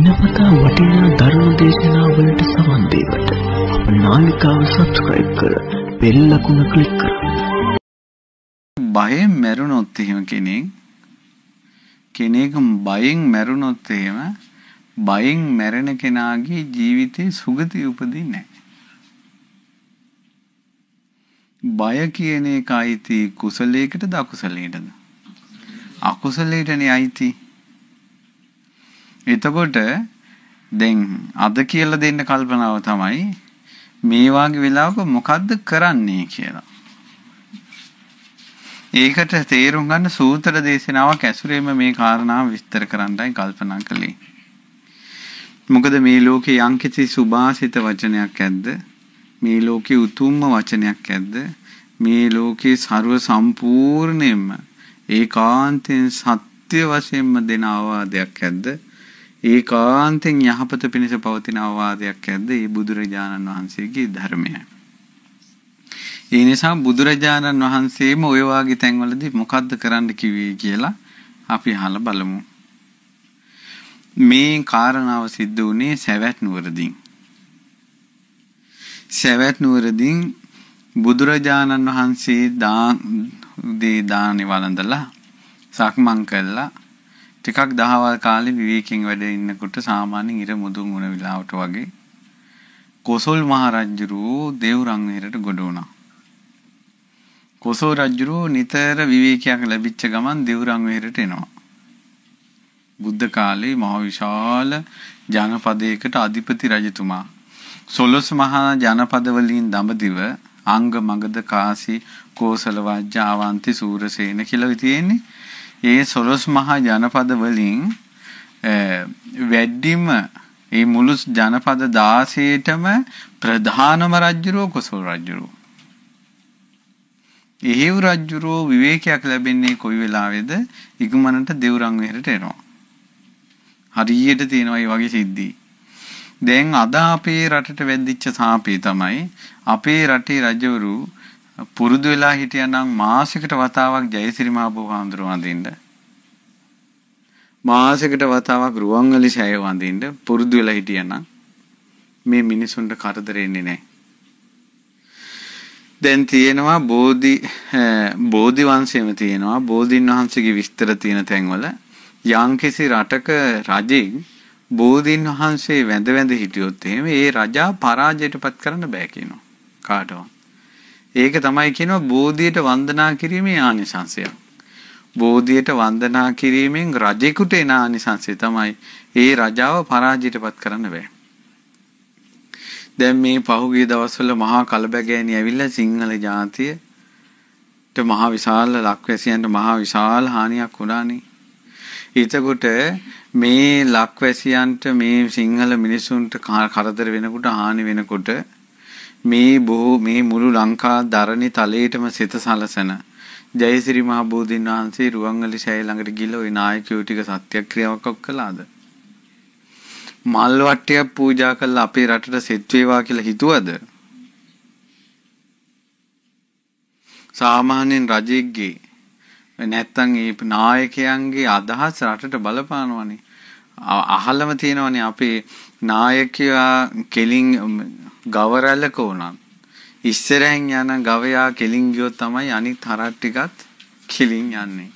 දිනපතා වටිනා ධර්ම දේශනාවලට සවන් දෙවට අප නාලිකාව සබ්ස්ක්‍රයිබ් කර බෙල් ලකුණ ක්ලික් කරන්න. බයෙන් මැරුණොත් එහෙම කෙනෙක් බයෙන් මැරුණොත් එහෙම බයෙන් මැරෙන කෙනාගේ ජීවිතේ සුගතිය උපදින්නේ නැහැ. බය කියන එක අයිති කුසලයකටද අකුසලයකටද? අකුසලයටනේ අයිති. එතකොට දැන් අද කියලා දෙන්න කල්පනාව තමයි මේ වාගේ වෙලාවක මොකද්ද කරන්නේ කියලා. ඒකට තේරුම් ගන්න සූත්‍ර දේශනාවක් ඇසුරේම මේ කාරණාව විස්තර කරන්නයි කල්පනා කළේ. මොකද මේ ලෝකේ යම්කිසි සුභාසිත වචනයක් ඇද්ද? මේ ලෝකේ උතුම්ම වචනයක් ඇද්ද? මේ ලෝකේ ਸਰව සම්පූර්ණයෙන්ම ඒකාන්තයෙන් සත්‍ය වශයෙන්ම දෙන අවවාදයක් ඇද්ද? ඒකාන්තයෙන් යහපත පිණිස පවතින අවවාදයක් ඇද්ද? ඒ බුදුරජාණන් වහන්සේගේ ධර්මයයි. ඒ නිසා බුදුරජාණන් වහන්සේම ඔය වාගේ තැන්වලදී මොකද්ද කරන්න කිව්වේ කියලා අපි අහලා බලමු. මේ කාරණාව සිද්ධ වුණේ සවැත් නුවරදී. සවැත් නුවරදී බුදුරජාණන් වහන්සේ දානේ වළඳලා සක්මන් කළා. ටිකක් දහවල් කාලේ විවේකයෙන් වැඩ ඉන්නකොට සාමාන්‍යයෙන් ඉර මුදුන් වුණ වෙලාවට වගේ කොසල් මහ රජුරෝ දේවරං වෙහෙරට ගොඩ වුණා. කොසල් රජුරෝ නිතර විවේකයක් ලැබිච්ච ගමන් දේවරං වෙහෙරට එනවා. බුද්ධ කාලේ මහ විශාල ජනපදයකට අධිපති රජතුමා 11 මහා ජනපද වලින් දඹදිව අංග මගධ කාසි කෝසල වජ්ජ ආවන්ති සූරසේන කියලා තියෙන්නේ. ඒ 11 මහා ජනපද වලින් වැඩිම ඒ මුළු ජනපද 16ටම ප්‍රධානම රජුරෝ කොසල් රජුරෝ. ඒ රජුරෝ විවේකයක් ලැබෙන්නේ කොයි වෙලාවේද? ඉක්මනට දේවරං වෙහෙරට එනවා. හරියට තියෙනවා මේ වගේ සිද්ධි. දැන් අද අපේ රටට වැදිච්ච සාපේ තමයි අපේ රටේ රජවරු පුරුදු වෙලා හිටියනම් මාසයකට වතාවක් ජයසිරි මහ බෝවඳුරු වඳින්න. මාසයකට වතාවක් රුවන්වැලි සෑය වඳින්න පුරුදු වෙලා හිටියනම් මේ මිනිසුන්ට කරදර එන්නේ නැහැ. දැන් තියෙනවා බෝධි වංශයේම තියෙනවා බෝධින් වහන්සේගේ විස්තර තියෙන තැන්වල යම්කිසි රටක රජෙක් බෝධින් වහන්සේ වැඳ හිටියොත් එහෙම ඒ රජා පරාජයටපත් කරන්න බෑ කියනවා කාටවත්. ඒක තමයි කියනවා බෝධියට වන්දනා කිරීමේ ආනිසංසය. බෝධියට වන්දනා කිරීමෙන් රජෙකුට එන ආනිසංසය තමයි ඒ රජාව පරාජයටපත් කරන්න බෑ. දැන් මේ පහුගිය දවස්වල මහා කලබගෑනි ඇවිල්ලා සිංහල ජාතියට මහා විශාල ලක්වැසියන්ට මහා විශාල හානියක් වුණානේ. එතකොට මේ ලක්වැසියන්ට මේ සිංහල මිනිසුන්ට කරදර වෙනකොට හානි වෙනකොට මේ මුළු ලංකා දරණි තලයේටම සිත සලසන ජයසිරි මහ බෝධින් වහන්සේ රුවන්වැලි සෑය ළඟට ගිහලා ওই නායකයෝ ටික සත්‍යක්‍රියාවක් කළාද? මල් වට්ටියක් පූජා කරලා අපේ රටට සෙත් වේවා කියලා හිතුවද? සාමාන්‍යයෙන් රජෙක්ගේ නැත්තම් ඒ නායකයන්ගේ අදහස් රටට බලපානවනේ. අහලම තියෙනවනේ අපේ නායකයා කෙලින් ගවරැලක වුණත් ඉස්සරහින් යන ගවයා කෙලින් ගියොත් තමයි අනිත් හරක් ටිකත් කෙලින් යන්නේ.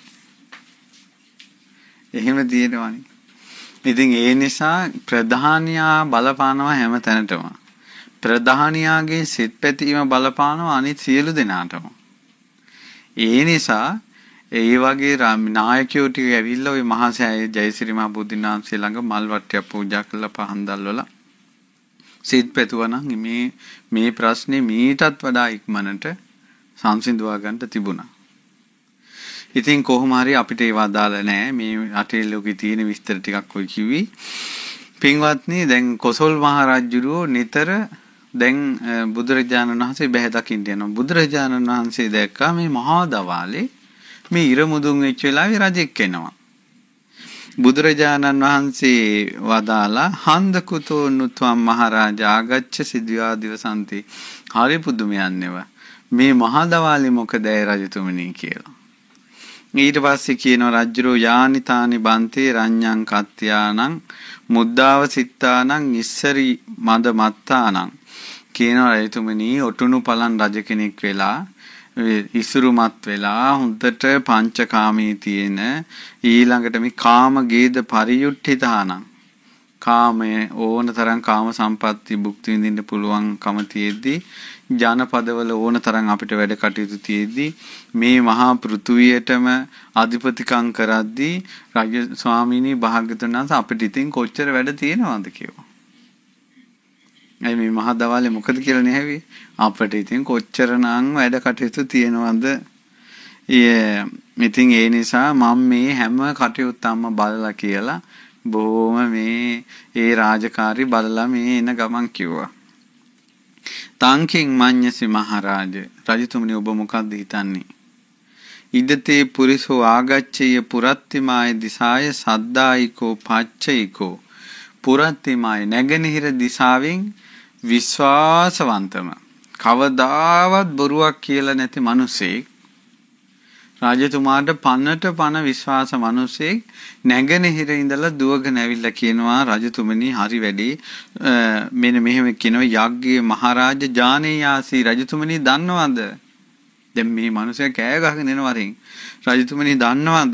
එහෙම තියෙනවනේ. ඉතින් ඒ නිසා ප්‍රධානියා බලපානවා හැම තැනටම. ප්‍රධානියාගේ සිත් පැතීම බලපානවා අනිත් සියලු දෙනාටම. ඒ නිසා ඒ වගේ නායකයෝ ටික ඇවිල්ලා ওই මහා සෑය ජයසිරි මහ බෝධින් වහන්සේ ළඟ මල් වට්ටියක් පූජා කරලා පහන් දැල්වලා සිත් පැතුවා නම් මේ ප්‍රශ්නේ මීටත් වඩා ඉක්මනට සංසිඳවා ගන්න තිබුණා. ඉතින් කොහොම හරි අපිට ඒව අදාළ නැහැ. මේ රටේ ලෝකේ තියෙන විස්තර ටිකක් ඔය කිව්වි. පින්වත්නි දැන් කොසල් මහ රජුරෝ නිතර දැන් බුදුරජාණන් වහන්සේ බැහැ දකින්න යනවා. බුදුරජාණන් වහන්සේ දැක්කා මේ මහා දවාලේ මේ ඉර මුදුන් වෙච්ච වෙලාවේ රජෙක් එනවා. බුදුරජාණන් වහන්සේ වදාලා හන්ද කුතෝ නුත්වම් මහරජා ආගච්ඡ සිද්ධා දිවසන්ති. හරි පුදුමයන්නේව. මේ මහා දවාලේ මොකද ඒ රජතුමනි කියලා. ඊට පස්සේ කියනවා රජ්ජුරෝ යානිතානි බන්තේ රඤ්ඤං කත්යානං මුද්දාව සිත්තානං ඉස්සරි මද මත්තානං කියනවා රජතුමනි ඔටුනු පලන් රජ කෙනෙක් වෙලා ඉසුරුමත් වෙලා හොඳට පංචකාමී තියෙන ඊළඟට මේ කාම ගේද පරියුට්ඨිතානං කාමය ඕන තරම් කාම සම්පatti භුක්ති විඳින්න පුළුවන්කම තියෙද්දි ජනපදවල ඕන තරම් අපිට වැඩ කටයුතු තියෙද්දි මේ මහා පෘථුවියටම අධිපතිකම් කරද්දී රජ ස්වාමීනි භාග්‍යවතුන් වහන්සේ අපිට ඉතින් කොච්චර වැඩ තියෙනවද කිව්වා. අයි මේ මහා දවාලේ මොකද කියලා නැහැවි අපිට ඉතින් කොච්චරනම් වැඩ කටයුතු තියෙනවද. ඉතින් ඒ නිසා මම මේ හැම කටයුත්තක්ම බලලා කියලා බොහොම මේ ඒ රාජකාරි බලලා මේ එන ගමන් කිව්වා. තංකින් මඤ්ඤසි මහරජ රජතුමනි ඔබ මොකක්ද හිතන්නේ? ඉදතේ පුරිසෝ ආගච්ඡය පුරත්තිමාය දිසාය සද්දායිකෝ පච්චයිකෝ පුරත්තිමාය නැගෙනහිර දිසාවෙන් විශ්වාසවන්තම කවදාවත් බොරුවක් කියලා නැති මිනිසෙක් රාජතුමාට පන්නට පන විශ්වාස මිනිසෙක් නැගෙනහිර ඉඳලා දුවගෙන ඇවිල්ලා කියනවා රජතුමනි හරි වැඩි මෙන්න මෙහෙම කියනවා යග්ගේ මහරජ ජානේයාසි රජතුමනි දන්නවද දැන් මේ මිනිසයා කෑ ගහගෙන එනවා වරින් රජතුමනි දන්නවද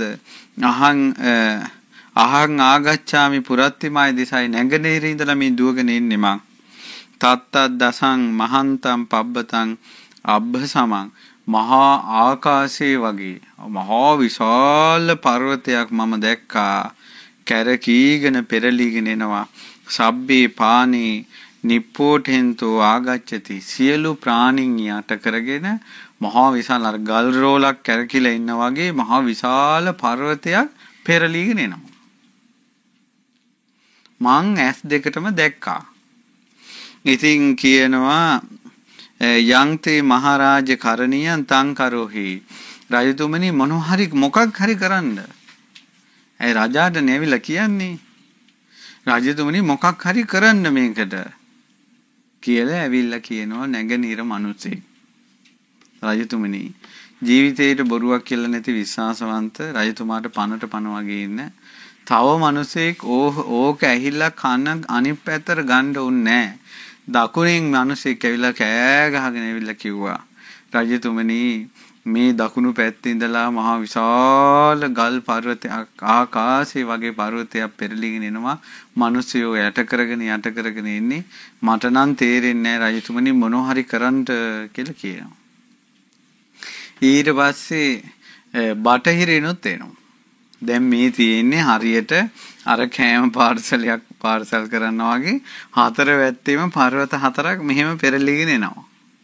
අහං ආගච්ඡාමි පුරත්තිමාය දිසයි නැගෙනහිර ඉඳලා මේ දුවගෙන ඉන්නේ මං තත්ත දසං මහන්තම් පබ්බතං අබ්බ සමං මහා ආකාශයේ වගේ මහා විශාල පර්වතයක් මම දැක්කා කැරකීගෙන පෙරලීගෙන එනවා සබ්බේ පානේ නිප්පෝඨෙන්තෝ ආගච්ඡති සියලු ප්‍රාණින් යට කරගෙන මහා විශාල අර ගල් රෝලක් කැරකිලා ඉන්න වගේ මහා විශාල පර්වතයක් පෙරලීගෙන එනවා මං ඇස් දෙකටම දැක්කා. ඉතින් කියනවා යන්තේ මහරජ කරණියන් තං කරෝහි රජතුමනි මොකක් හරි කරන්න. ඇයි රජාට නැවිලා කියන්නේ රජතුමනි මොකක් හරි කරන්න මේකට කියලා ඇවිල්ලා කියනවා නැගෙනහිර මිනිස්සෙක්. රජතුමනි ජීවිතේට බොරුවක් කියලා නැති විශ්වාසවන්ත රජතුමාට පනට පන වගේ ඉන්න තව මිනිසෙක් ඕක ඇහිලා කන අනිත් පැත්තට ගන්න උන්නේ නැහැ. දකුණෙන් මිනිසෙක් ඇවිල්ලා කෑ ගහගෙන ඇවිල්ලා කිව්වා රජතුමනි මේ දකුණු පැත්තේ ඉඳලා මහා විශාල ගල් පර්වතයක් ආකාශයේ වගේ පර්වතයක් පෙරලිගෙන එනවා මිනිස්සුયો යට කරගෙන ඉන්නේ මට නම් තේරෙන්නේ නැහැ රජතුමනි මොනව හරි කරන්න කියලා කියනවා. ඊට පස්සේ බටහිරිනුත් එනවා. දැන් මේ තියෙන්නේ හරියට අර කෑම පාර්සල් කරනවා වගේ හතර වැත්තේම පර්වත හතරක් මෙහෙම පෙරලීගෙන එනවා.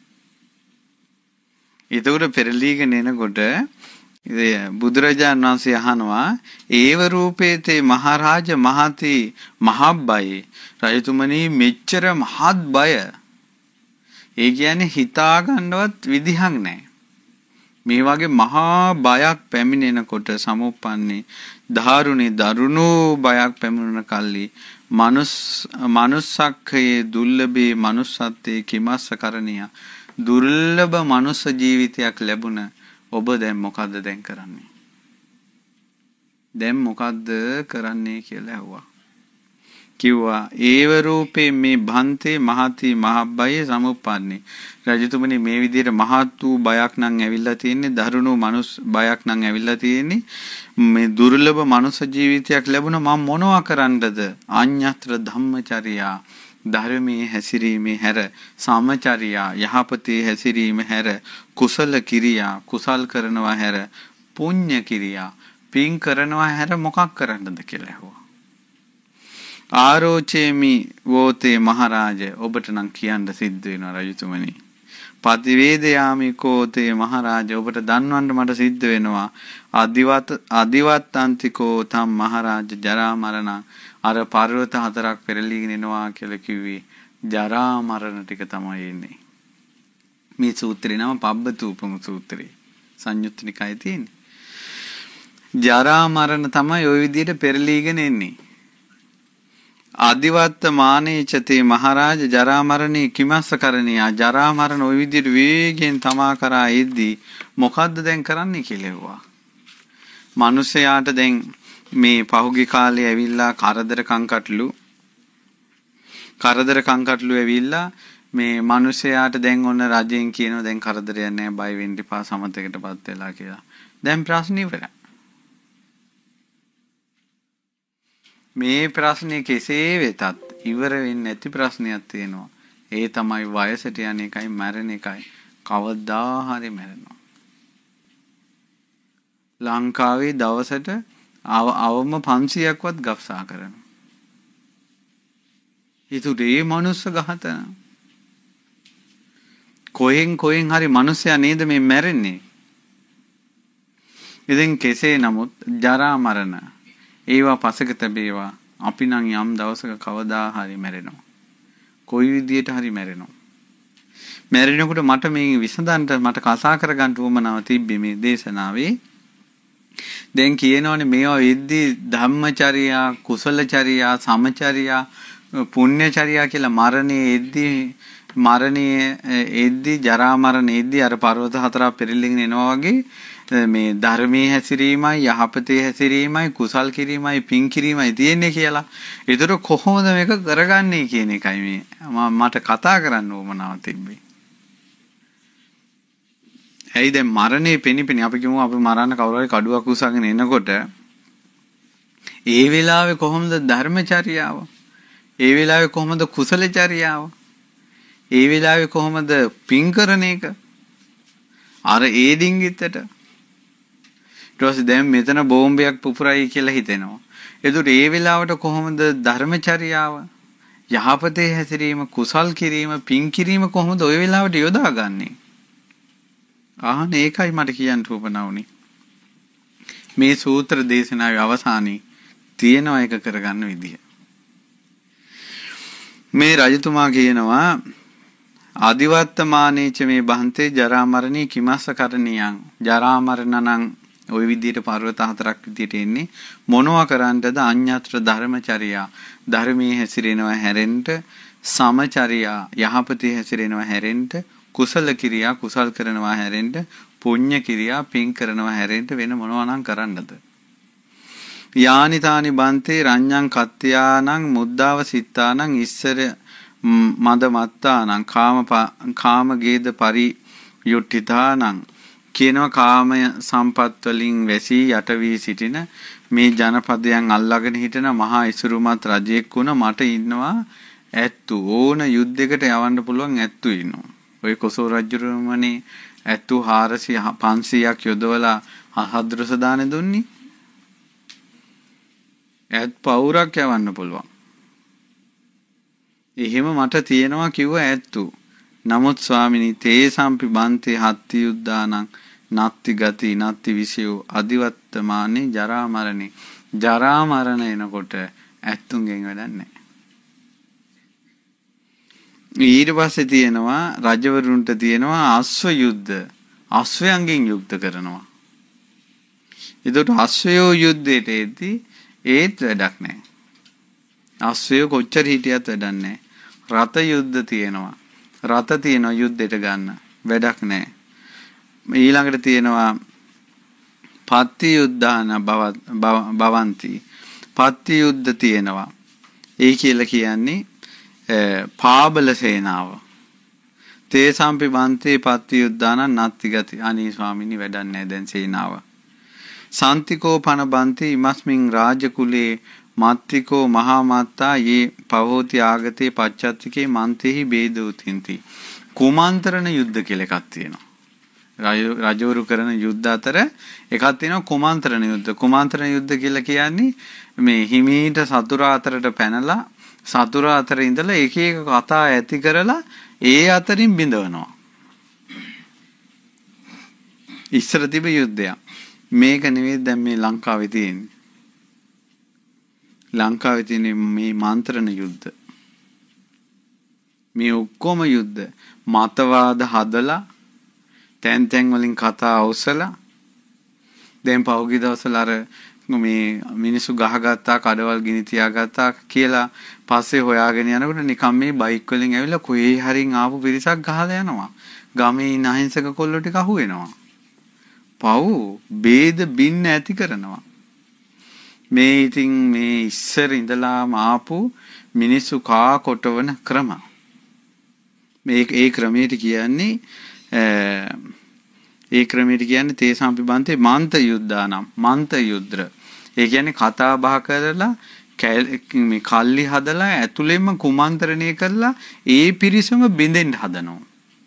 ඒතකොට පෙරලීගෙන එනකොට බුදුරජාණන් වහන්සේ අහනවා ඒව රූපේතේ මහරජ මහති මහබ්බයි රජතුමනි මෙච්චර මහත් බය ඒ කියන්නේ හිතා ගන්නවත් විදිහක් නැහැ. මේ වගේ මහා බයක් පැමිණෙනකොට සමුප්පන්නේ ධාරුණේ දරුණු බයක් පැමිණෙන කල්ලි මනුස්සක්ඛයේ දුර්ලභේ මනුස්සත්තේ කිමස්ස කරණිය දුර්ලභ මනුස්ස ජීවිතයක් ලැබුණ ඔබ දැන් මොකද්ද දැන් කරන්නේ? දැන් මොකද්ද කරන්නේ කියලා ඇහුවා. කිව්වා ඒව රූපේ මේ භන්තේ මහති මහබ්බයේ සමුප්පන්නේ රජතුමනි මේ විදිහට මහත් වූ බයක් නම් ඇවිල්ලා තියෙන්නේ දරුණු මනුස්ස බයක් නම් ඇවිල්ලා තියෙන්නේ මේ දුර්ලභ මනුස්ස ජීවිතයක් ලැබුණ මම මොනවා කරන්නද අඤ්ඤත්‍ර ධම්මචර්යා ධර්මයේ හැසිරීමේ හැර සමචර්යා යහපතේ හැසිරීම හැර කුසල කිරියා කුසල් කරනවා හැර පුණ්‍ය කිරියා පින් කරනවා හැර මොකක් කරන්නද කියලා ඇහුවා. ආරෝචේමි වෝතේ මහරජ ඔබට නම් කියන්න සිද්ධ වෙනවා රජතුමනි. පතිවේදයාමි කෝතේ මහරජ ඔබට දන්වන්න මට සිද්ධ වෙනවා. අදිවත්තන්තිකෝ තම් මහරජ ජරා මරණ අර පර්වත හතරක් පෙරලීගෙන එනවා කියලා කිව්වේ ජරා මරණ ටික තමයි එන්නේ. මේ සූත්‍රේ නම පබ්බතූපම සූත්‍රේ. සංයුත්ත නිකායේ තියෙන්නේ. ජරා මරණ තමයි ওই විදිහට පෙරලීගෙන එන්නේ. ආදිවත්ත මානේචතේ මහරජ ජරා මරණේ කිමස්ස කරණියා ජරා මරණ ওই විදිහට වේගෙන් තමා කරා එද්දී මොකද්ද දැන් කරන්නේ කියලා ඇහුවා. මිනිසයාට දැන් මේ පහුගිය කාලේ ඇවිල්ලා කරදර කංකටලු ඇවිල්ලා මේ මිනිසයාට දැන් ඔන්න රජෙන් කියනවා දැන් කරදරයක් නැහැ බය වෙන්න එපා සමතේකටපත් වෙලා කියලා. දැන් ප්‍රශ්න ඉවරයි. මේ ප්‍රශ්නේ කෙසේ වෙතත් ඉවර වෙන්නේ නැති ප්‍රශ්නයක් තියෙනවා. ඒ තමයි වයසට යන එකයි මැරෙන එකයි. කවදා හරි මැරෙනවා. ලංකාවේ දවසට අවම 500ක්වත් ගබ්සා කරනවා. ඒතුරේ මනුස්ස ඝාතන. කොහෙන් හරි මිනිස්සයා නේද මේ මැරෙන්නේ. ඉතින් කෙසේ නමුත් ජරා මරණ ඒවා පසක තැබේවා. අපි නම් යම් දවසක කවදා හරි මැරෙනවා. කොයි විදියට හරි මැරෙනවා. මැරෙනකොට මට මේ විසඳන්න මට කතා කරගන්න උවමනාව තිබ්බේ මේ දේශනාවේ. දැන් කියනෝනේ මේවා වෙද්දී ධම්මචර්යා, කුසලචර්යා, සමචර්යා, පුණ්‍යචර්යා කියලා මරණයේ එද්දී ජරා මරණයේ එද්දී අර පර්වත හතරක් පෙරලිගෙන එනවා වගේ මේ ධර්මයේ හැසිරීමයි, යහපතේ හැසිරීමයි, කුසල් කිරීමයි, පින් කිරීමයි තියෙන්නේ කියලා. ඒතර කොහොමද මේක කරගන්නේ කියන එකයි මේ මට කතා කරන්න උවමනාව තිබ්බේ. ඇයි දැන් මරණේ පෙනිපෙනි අපි කියමු අපි මරන්න කවුරු හරි කඩුවක් උස්සගෙන එනකොට ඒ වෙලාවේ කොහොමද ධර්මචර්යාව? ඒ වෙලාවේ කොහොමද කුසලචර්යාව? ඒ වෙලාවේ කොහොමද පින් කරන එක? අර ඒ ඩිංගිත්තට ඊට පස්සේ දැන් මෙතන බෝම්බයක් පුපුරයි කියලා හිතෙනවා. ඒකට ඒ වෙලාවට කොහොමද ධර්මචර්යාව? යහපතේ හැසිරීම, කුසල් කිරීම, පින් කිරීම කොහොමද ওই වෙලාවට යොදාගන්නේ? ඒකයි මට කියන්න උවමනාවුනේ. මේ සූත්‍ර දේශනාවේ අවසානයේ තියෙනවා එක කරගන්න විදිය. මේ රජතුමා කියනවා ආදිවත්තමානේච මේ බහන්තේ ජරා මරණී කිමස්ස කරණියං. ජරා මරණ නම් ওই විදියට පර්වත හතරක් විදියට එන්නේ. මොනවා කරන්නද? අඤ්ඤත්‍ර ධර්මචර්යා. ධර්මයේ හැසිරෙනවා හැරෙන්න, සමචර්යා යහපතේ හැසිරෙනවා හැරෙන්න, කුසල කිරියා කුසල් කරනවා හැරෙන්න, පුණ්‍ය කිරියා පින් කරනවා හැරෙන්න වෙන මොනවා නම් කරන්නද? යානිතානි බන්තේ රඤ්ඤං කත්ත්‍යානං මුද්දාව සිත්තානං ඉස්සර මද මත්තානං කාම ගේද පරියුට්ඨිතානං කියනවා කාමය සම්පත් වලින් වැසී යට වී සිටින මේ ජනපදයන් අල්ලාගෙන හිටන මහා ඉසුරුමත් රජෙක් වුණ මට ඉන්නවා ඇත්තු ඕන යුද්ධයකට යවන්න පුළුවන් ඇත්තු ඉන්නවා. ඔය කොසෝ රජුරුමනේ ඇත්තු 400 500ක් යොදවලා සද්දසේලා දාන දුන්නේ. ඇත් පවුරක් යවන්න පුළුවන්. එහෙම මට තියෙනවා කිව්ව ඇත්තු. නමුත් ස්වාමිනී තේ සම්පි බන්තේ හත්ති යුද්ධානං නත්ති ගති නත්ති විසයෝ අදිවත්තමානේ ජරා මරණේ. ජරා මරණ එනකොට ඇත්තුන්ගෙන් වැඩක් නැහැ. ඊට පස්සේ තියෙනවා රජවරුන්ට තියෙනවා අශ්ව යුද්ධ. අශ්වයන්ගෙන් යුද්ධ කරනවා. ඒකට අශ්වයෝ යුද්ධයට එද්දී ඒත් වැඩක් නැහැ. අශ්වයෝ කොච්චර හිටියත් වැඩක් නැහැ. රත යුද්ධ තියෙනවා. රත තියෙනවා යුද්ධයට ගන්න. වැඩක් නැහැ. ඊළඟට තියෙනවා පත්ති යුද්ධාන භවಂತಿ. පත්ති යුද්ධ තියෙනවා. ඒ කියලා කියන්නේ පාබල සේනාව. තේ සම්පි බන්තේ පත්ති යුද්ධාන නත්ති ගති. අනේ ස්වාමීනි වැඩක් නැහැ දැන් සේනාව. සාන්තිකෝ පන බන්ති ඉමස්මින් රාජකුලේ මත්තිකෝ මහා මත්තා යේ පවෝති ආගතේ පච්චත්තිකේ මන්තේහි බේදෝතින්ති. කුමන්ත්‍රණ යුද්ධ කියලා එකක් තියෙනවා. රජවරු කරන යුද්ධ අතර එකක් තියෙනවා කුමන්ත්‍රණ යුද්ධ. කුමන්ත්‍රණ යුද්ධ කියලා කියන්නේ මේ හිමීට සතුරා අතරට පැනලා සතුරා අතර ඉඳලා එක එක කතා ඇති කරලා ඒ අතරින් බිඳවනවා. ඉස්සර තිබෙ යුද්ධයක්. මේක නෙවෙයි දැන් මේ ලංකාවේ තියෙන්නේ. ලංකාවේ තියෙන මේ මන්ත්‍රණ යුද්ධ. මේ ඔක්කොම යුද්ධ මතවාද හදලා තැන් තැන් වලින් කතා අවසලා දැන් පහුගිය දවස්වල අර මේ මිනිස්සු ගහගත්තා කඩවල් ගිනි තියාගත්තා කියලා පස්සේ හොයාගෙන යනකොට නිකම් මේ බයික් වලින් ඇවිල්ලා කොහේ හරින් ආපු පිරිසක් ගහලා යනවා. ගමේ ඉන්න අහිංසක කොල්ලෝ ටික අහු වෙනවා. පව් ભેද බින්න ඇති කරනවා. මේ ඉතින් මේ ඉස්සර ඉඳලාම ආපු මිනිස්සු කා කොටවන ක්‍රම. ඒ ක්‍රමයට කියන්නේ තේසම්පි බන්තේ මන්ත යුද්ධානම් මන්ත යුද්ධ. ඒ කියන්නේ කතා බහ කරලා මේ කල්ලි හදලා ඇතුළෙන්ම කුමන්ත්‍රණය කරලා ඒ පිරිසම බින්දෙන්න හදනවා.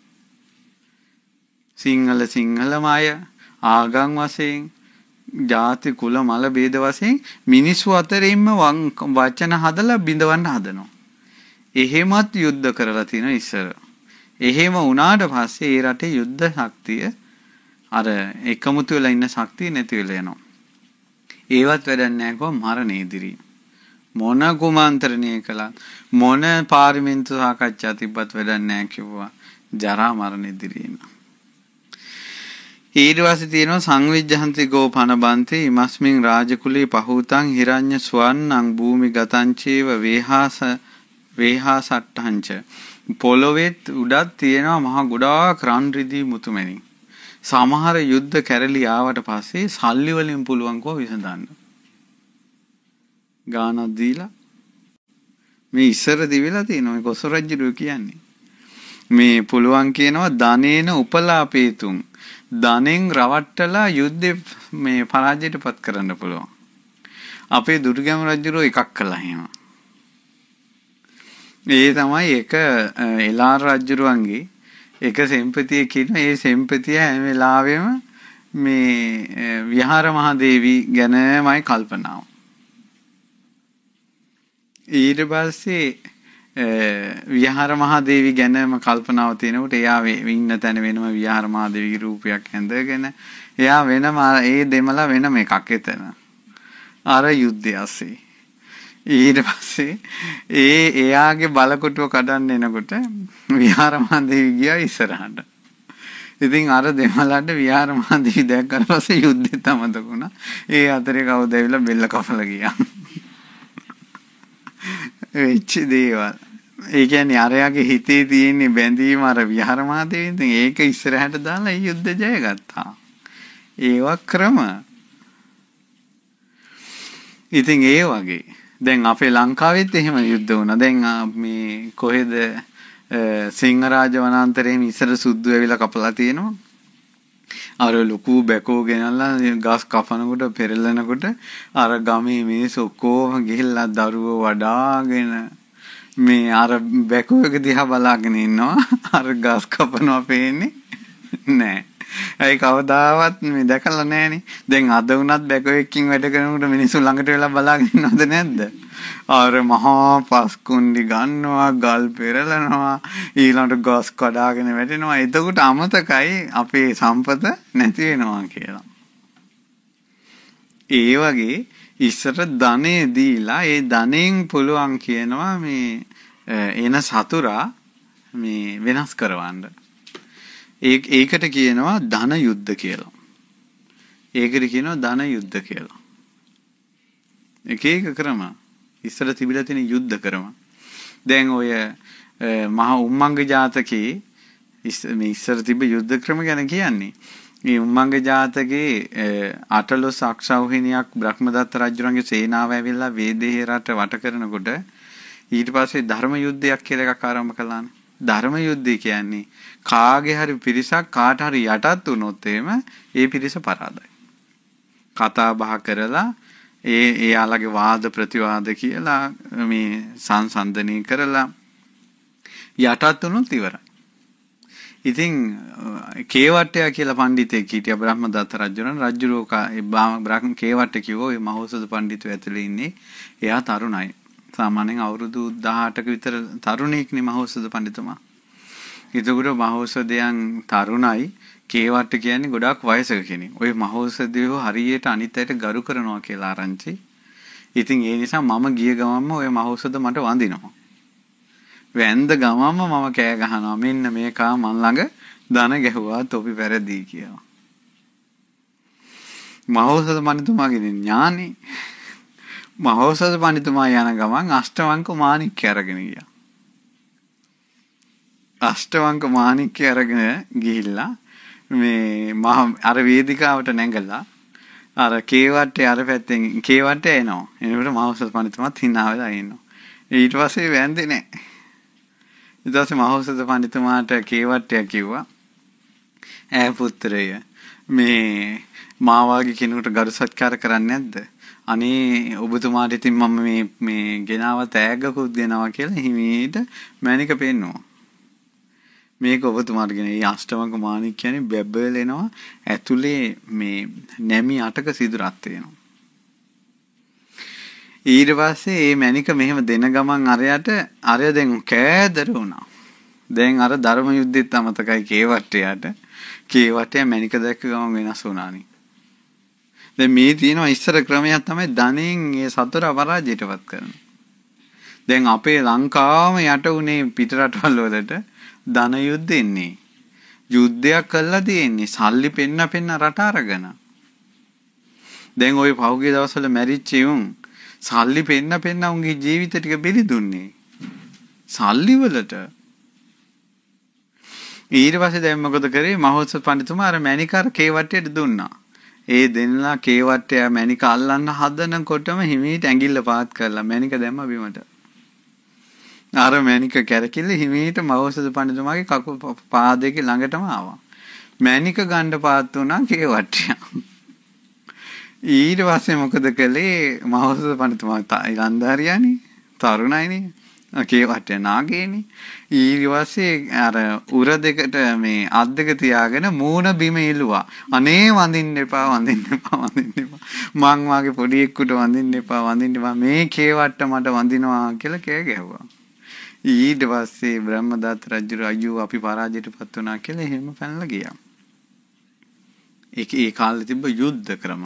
සිංහලම අය ආගම් වශයෙන් ජාති කුල මල ભેද වශයෙන් මිනිස්සු අතරින්ම වචන හදලා බිඳවන්න හදනවා. එහෙමත් යුද්ධ කරලා තියෙනවා ඉස්සර. එහෙම වුණාට පස්සේ ඒ රටේ යුද්ධ ශක්තිය අර එකමුතු වෙලා ඉන්න ශක්තිය නැති වෙලා යනවා. ඒවත් වැඩක් නැහැ කො මරණය ඉදිරියේ. මොන කුමන්ත්‍රණය කළා මොන පාර්ලිමේන්තු සාකච්ඡා තිබ්බත් වැඩක් නැහැ කිව්වා. ජරා මරණ ඉදිරියේ. ඊට පස්සේ තියෙනවා සංවිජ්ජහන්තිකෝ පනබන්ති ඉමස්මින් රාජකුලී පහූතං හිරඤ්ඤ ස්වන්නං භූමි ගතංචේව වේහාසට්ඨංච. පොළොවෙත් උඩත් තියෙනවා මහා ගොඩාක් රන් රිදී මුතුමැණි. සමහර යුද්ධ කැරලි ආවට පස්සේ සල්ලි වලින් පුළුවන් කෝ විසඳන්න. ගානක් දීලා මේ ඉස්සර දිවිලා තියෙනවා මේ කොසල් රජුරු කියන්නේ. මේ පුළුවන් කියනවා ධනේන උපලාපේතුන්. ධනෙන් රවට්ටලා යුද්ධේ මේ පරාජයටපත් කරන්න පුළුවන්. අපේ දුර්ගම රජුරෝ එකක් කළා එහෙම. ඒ තමයි එක එලාර රජුරුවන්ගේ එක සෙම්පතියෙක් ඉන්න. ඒ සෙම්පතිය හැම වෙලාවෙම මේ විහාර මහදේවි ගැනමයි කල්පනාව. ඊට පස්සේ විහාර මහදේවි ගැනම කල්පනාව තියෙනකොට එයා ඉන්න තැන වෙනම විහාර මහදේවිගේ රූපයක් ඇඳගෙන එයා වෙනම ඒ දෙමළ වෙනම එකක් එතන අර යුද්ධය ඇස්සේ. ඊට පස්සේ එයාගේ බලකොටුව කඩන්න එනකොට විහාර මහදේවි ගියා ඉස්සරහට. ඉතින් අර දෙමළන්ට විහාර මහදේවි දැක්කට පස්සේ යුද්ධෙත් අමතක වුණා. ඒ අතරේ කවුද ඇවිල්ලා බෙල්ල කපලා ගියා. වෙච්ච දේවල්. ඒ කියන්නේ අරයාගේ හිතේ තියෙන බැඳීම අර විහාර මහදේවින් ඉතින් ඒක ඉස්සරහට දාලා ඒ යුද්ධ ජය ගත්තා. ඒවා ක්‍රම. ඉතින් ඒ වගේ දැන් අපේ ලංකාවෙත් එහෙම යුද්ධ වුණා. දැන් මේ කොහෙද සිංහරාජ වනාන්තරයෙන් ඉස්සර සුද්දු ඇවිල්ලා කපලා තියෙනවා. අර ලොකු බැකෝ ගෙනල්ලා ගස් කපනකොට පෙරලනකොට අර ගමේ මිනිස්සු ඔක්කොම ගිහිල්ලා දරුවෝ වඩාගෙන මේ අර බැකෝ එක දිහා බලාගෙන ඉන්නවා. අර ගස් කපනවා පේන්නේ නෑ. ඒ කවදාවත් මේ දැකලා නෑනේ. දැන් අද වුණත් බැකෝ එකකින් වැඩ කරනකොට මිනිස්සු ළඟට වෙලා බලාගෙන ඉන්නවද නැද්ද? අර මහා පස්කුණ්ඩි ගන්නවා, ගල් පෙරලනවා, ඊළඟට ගස් කඩාගෙන වැටෙනවා. එතකොට අමතකයි අපේ සම්පත නැති වෙනවා කියලා. ඒ වගේ ඉස්සර ධනෙ දීලා ඒ ධනෙන් පුළුවන් කියනවා මේ එන සතුරා මේ වෙනස් කරවන්න. ඒකට කියනවා ධන යුද්ධ කියලා. ඒකට කියනවා ධන යුද්ධ කියලා. එක ක්‍රම ඉස්සර තිබිලා තියෙන යුද්ධ ක්‍රම. දැන් ඔය මහා උම්මංග ජාතකයේ මේ ඉස්සර තිබ්බ යුද්ධ ක්‍රම ගැන කියන්නේ. මේ උම්මංග ජාතකයේ අටලොස් අක්ෂෞහිණියක් බ්‍රහ්මදත්ත රජුරන්ගේ සේනාව ඇවිල්ලා වේදේහ රට වට කරනකොට ඊට පස්සේ ධර්ම යුද්ධයක් කියලා එකක් ආරම්භ කළානේ. ධර්ම යුද්ධය කියන්නේ කාගේ හරි පිරිසක් කාට හරි යටත් වුණොත් එහෙම ඒ පිරිස පරාදයි. කතා බහ කරලා එයාලගේ වාද ප්‍රතිවාද කියලා මේ සංසන්දනය කරලා යටත් වුණොත් ඉවරයි. ඉතින් කේවට්ටය කියලා පඬිතෙක් හිටියා බ්‍රහ්මදත්ත රජුරන් රජුරෝ කේවට්ට කිව්වෝ මේ මහෞෂධ පඬිතුය ඇතුලේ ඉන්නේ. එයා තරුණයි. සාමාන්‍යයෙන් අවුරුදු 18ක විතර තරුණෙක්නේ මහෞෂධ පඬිතුමා. ඒතකොට මහෞෂධයන් තරුණයි. කේවට්ට කියන්නේ ගොඩාක් වයසක කෙනෙක්. ওই මහෞෂධයෝ හරියට අනිත් අයට ගරු කරනවා කියලා ආරංචි. ඉතින් ඒ නිසා මම ගිය ගමන්ම ওই මහෞෂධ මට වඳිනවා. වැන්ද ගමන්ම මම කෑ ගහනවා මෙන්න මේකා මන් ළඟ දන ගැහුවා තොපි පෙරදී කියලා. මහෞෂධ පඬිතුමාගේ ඥානෙ මහෞෂධ පඬිතුමා යන ගමන් අෂ්ටවංක මාණික්‍ය අරගෙන ගියා. අෂ්ටවංක මාණික්‍ය අරගෙන ගිහිල්ලා මේ මම අර වේදිකාවට නැගලා අර කේවට්ටේ අර පැත්තෙන් කේවට්ටේ එනවා. එනකොට මහෞෂධ පඬිතුමාත් hina වෙලා ඉන්නවා. ඊට පස්සේ වැන්දේ නැහැ. ඊට පස්සේ මහෞෂධ පඬිතුමාට කේවට්ටය කිව්වා ඈ පුත්‍රය මේ මා වාගේ කෙනෙකුට ගරු සත්කාර කරන්නේ නැද්ද? අනේ ඔබතුමාට ඉතින් මම මේ ගෙනාව තෑග්ගකුත් දෙනවා කියලා හිමීට මැණික පෙන්නවා. මේක ඔබතුමාට ගෙන මේ අෂ්ටමක මාණික් කියන්නේ බැබලෙනවා ඇතුලේ මේ නැමි 8ක සිදුරක් තියෙනවා. ඊට පස්සේ මේ මැණික මෙහෙම දෙන ගමන් අරය දැන් කෑදර වුණා. දැන් අර ධර්ම යුද්ධෙත් අමතකයි කේවට්ටයට. කේවට්ටය මැණික දැක්ක ගමන් වෙනස් වුණානි. දැන් මේ තියෙනවා ඉස්සර ක්‍රමයක් තමයි ධනෙන් මේ සතර අපරාජයටපත් කරනවා. දැන් අපේ ලංකාවම යට උනේ පිට රටවල් වලට ධන යුද්ධ එන්නේ. යුද්ධයක් කළා තියෙන්නේ සල්ලි පෙන්න රට අරගෙන. දැන් ওই පහුගිය දවස්වල මැරිච්ච උන් සල්ලි පෙන්න උන්ගේ ජීවිත ටික බෙලි දුන්නේ. සල්ලි වලට. ඊට පස්සේ දැන් මොකද කරේ මහෞෂධ පඬිතුමා අර මැණිකාර කේවට්ටයට දුන්නා. ඒ දෙන්නා කේවට්ටය මැණික අල්ලන්න හදනකොටම හිමීට ඇඟිල්ල පාත් කරලා මැණික දැම්ම බිමට. අර මැණික කැරකිල්ල හිමීට මහෞෂධ පඬිතුමාගේ කකුල් පාදයේ ළඟටම ආවා. මැණික ගන්න පාත් වුණා කේවට්ටය. ඊට පස්සේ මොකද කළේ මහෞෂධ පඬිතුමා ඉලන්දාරියානේ තරුණයිනේ කේවට්ටය නාගේනේ. ඊට පස්සේ අර උර දෙකට මේ අත් දෙක තියාගෙන මූණ බිම ඉලුවා. අනේ වඳින්න එපා මං වාගේ පොඩි එක්කුට වඳින්න එපා මේ කේවට්ට මට වඳිනවා කියලා කෑ ගැහුවා. ඊට පස්සේ බ්‍රහ්මදත්ත රජු අයියෝ අපි පරාජයටපත් වුණා කියලා එහෙම පැනලා ගියා. ඒ කාලේ තිබ්බ යුද්ධ ක්‍රම.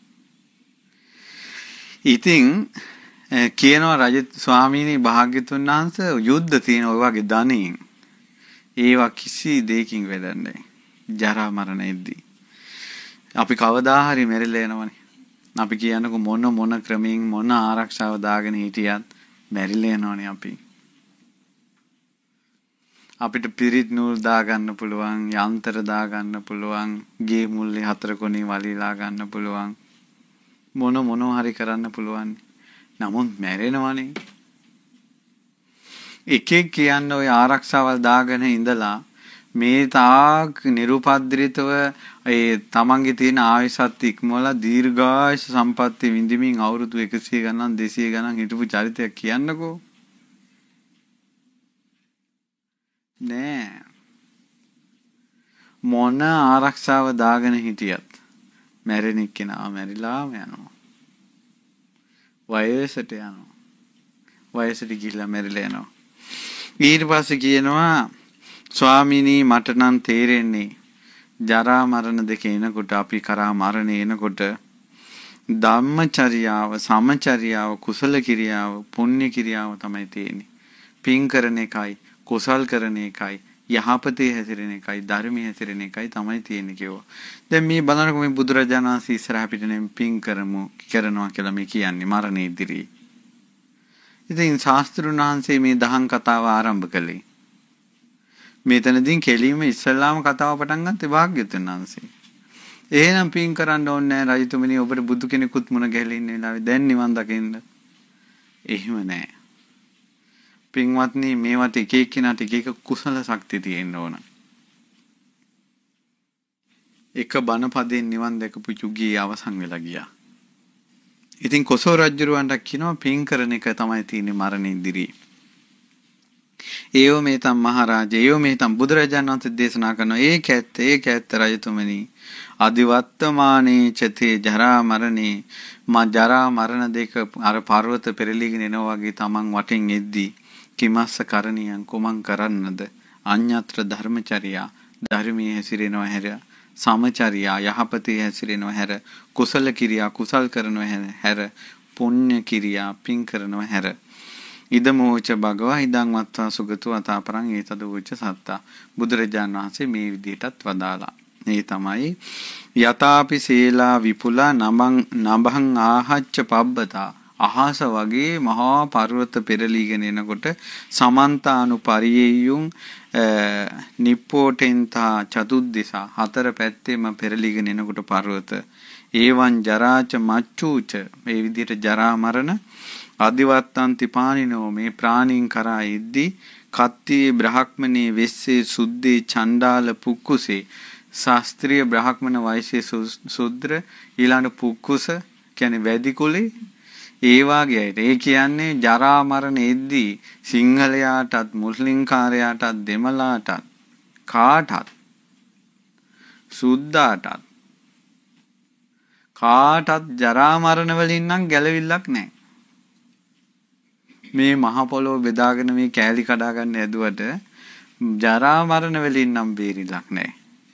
ඉතින් කියනවා රජ ස්වාමීනි භාග්‍යතුන් වහන්සේ යුද්ධ තියෙන ඔය වගේ ධනෙන් ඒවා කිසි දෙයකින් වෙලන්නේ ජරා මරණෙද්දී අපි කවදා හරි මැරිලා යනවනේ. අපි කියනකො මොන ක්‍රමයෙන් මොන ආරක්ෂාව දාගෙන හිටියත් මැරිලා යනවනේ අපි. අපිට පිරිත් නූල් දා ගන්න පුළුවන්, යන්ත්‍ර දා ගන්න පුළුවන්, ගේ මුල්ලේ 4 කොනේ වලිලා ගන්න පුළුවන්. මොන හරි කරන්න පුළුවන්. නමුත් මැරෙනවනේ. එකෙක් කියන්න ඔය ආරක්ෂාවල් දාගෙන ඉඳලා මේ තාක් නිරුපද්‍රිතව ඒ තමන්ගේ තියෙන ආයුෂත් ඉක්මවලා දීර්ඝායුෂ සම්පatti විඳිමින් අවුරුදු 100 ගණන් 200 ගණන් හිටපු චරිතයක් කියන්නකෝ. නෑ. මොන ආරක්ෂාව දාගෙන හිටියත් මැරෙන එක්කෙනා මැරිලාම යනවා. වයසට යනවා. වයසට ගිහිල්ලා මැරිලා යනවා. ඊට පස්සේ කියනවා ස්වාමීනි මට නම් තේරෙන්නේ ජරා මරණ දෙක එනකොට අපි කරා මරණය එනකොට ධම්මචර්යාව, සමචර්යාව, කුසල කිරියාව, පුණ්‍ය කිරියාව තමයි තියෙන්නේ. පින් කරන එකයි, කුසල් කරන එකයි, යහපතේ හැසිරෙන එකයි, ධර්මයේ හැසිරෙන එකයි තමයි තියෙන්නේ කිව්වා. දැන් මේ බලනකොට මේ බුදුරජාණන් වහන්සේ ඉස්සරහ පිටනේ පින් කරනවා කියලා මේ කියන්නේ මරණය ඉදිරියේ. ඉතින් ශාස්ත්‍රුන් වහන්සේ මේ දහම් කතාව ආරම්භ කළේ. මෙතනදී කෙලින්ම ඉස්සල්ලාම කතාව පටන් ගත්තේ භාග්‍යවතුන් වහන්සේ. එහෙනම් පින් කරන්න ඕනේ නැහැ රජතුමනි ඔබට බුදු කෙනෙකුත් මුණ ගැහිලා ඉන්න වෙලාවේ දැන් නිවන් දකින්න. එහෙම නැහැ. පින්වත්නි මේවට එක එක්කිනාට එක කුසල ශක්තිය තියෙන්න ඕන. එක බණ පදයෙන් නිවන් දැකපු යුගයේ අවසන් වෙලා ගියා. ඉතින් කොසල් රජුරවන්ට කියනවා පින් කරන එක තමයි තියෙන්නේ මරණ ඉදිරියේ. ඒව මේ තම මහරජා ඒව මේ තම බුදුරජාණන් වහන්සේ දේශනා කරන ඒක ඇත්ත රජතුමනි අදිවත්තමානේ චතේ ජරා මරණේ ජරා මරණ දෙක අර පර්වත පෙරලීගෙන එනවා වගේ තමන් වටින් එද්දී කිමස්ස කරණියන් කුමං කරන්නද අඤ්ඤත්‍ර ධර්මචර්යා ධර්මයේ හැසිරෙනවා හැර සමචර්යා යහපතේ හැසිරෙනවා හැර කුසල කිරියා කුසල් කරනවා හැර පුණ්‍ය කිරියා පින් කරනවා හැර ඉදමෝච භගවා ඉදං වත්තා සුගතෝ අතාපරං ඒතද උච්ච සත්තා බුදුරජාණන් වහන්සේ මේ විදිහටත් වදාලා. මේ තමයි යතාපි සේලා විපුලා නබං ආහච්ච පබ්බතා අහස වගේ මහා පර්වත පෙරලීගෙන එනකොට සමන්තානුපරියෙයුන් නිප්පෝටෙන්තා චතුද්දිසා හතර පැත්තේම පෙරලිගෙන එනකොට පර්වත ඒවන් ජරාච මච්චූච මේ විදිහට ජරා මරණ අදිවත්තන්ති පානිනෝ මේ ප්‍රාණීන් කරා ඉද්දී කත්තියේ බ්‍රහ්මනේ වෙස්සේ සුද්දේ චණ්ඩාල පුක්කුසේ ශාස්ත්‍රීය බ්‍රාහ්මණ වෛශ්‍ය සුද්‍ර ඊළඟ පුක්කුස කියන්නේ වැදි කුලේ ඒ වාගේ අයට. ඒ කියන්නේ ජරා මරණ එද්දී සිංහලයාටත් මුස්ලිම්කාරයාටත් දෙමළාටත් කාටත් සුද්දාටත් කාටත් ජරා මරණ වලින් නම් ගැලවිල්ලක් නැහැ. මේ මහ පොළොව බෙදාගෙන මේ කෑලි කඩා ගන්න ඇදුවට ජරා මරණ වලින් නම් බේරිලක් නැහැ.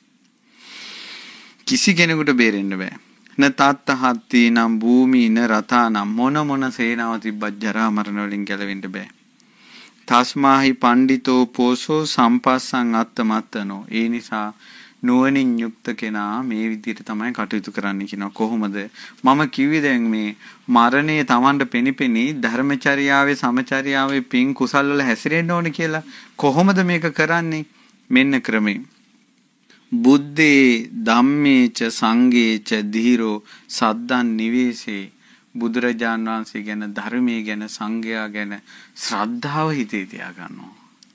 කිසි කෙනෙකුට බේරෙන්න බෑ. න තාත්තහත්ති නම් භූමි න රතා නම් මොන සේනාව තිබ්බත් ජරා මරණ වලින් ගැලවෙන්න බෑ. තස්මාහි පණ්ඩිතෝ පෝසෝ සම්පස්සං අත්තමත්තනෝ. ඒ නිසා නුවණින් යුක්ත කෙනා මේ විදිහට තමයි කටයුතු කරන්න කියනවා. කොහොමද? මම කිව්වේ දැන් මේ මරණය Tamanට පෙනිපෙනී ධර්මචර්යාවේ සමචර්යාවේ පින් කුසල් වල හැසිරෙන්න ඕනේ කියලා. කොහොමද මේක කරන්නේ? මෙන්න ක්‍රමේ. බුද්දේ ධම්මේච සංඝේච ධීරෝ සද්දන් නිවේසේ. බුදුරජාන් වහන්සේ ගැන ධර්මයේ ගැන සංඝයා ගැන ශ්‍රද්ධාව හිතේ තියා ගන්නවා.